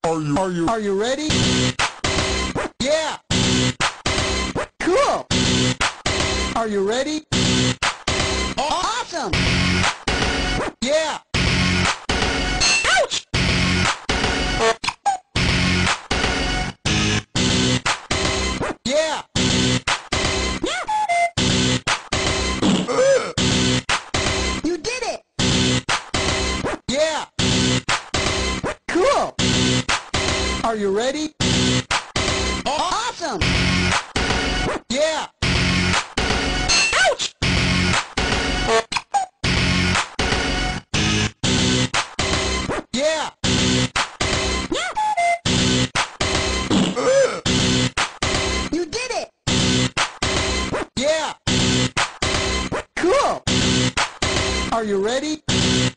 Are you ready? Yeah. Cool. Are you ready? Awesome. Yeah. Ouch. Yeah. You did it. Yeah. Cool. Are you ready? Awesome. Yeah. Ouch. Yeah. You did it. Yeah. Cool. Are you ready?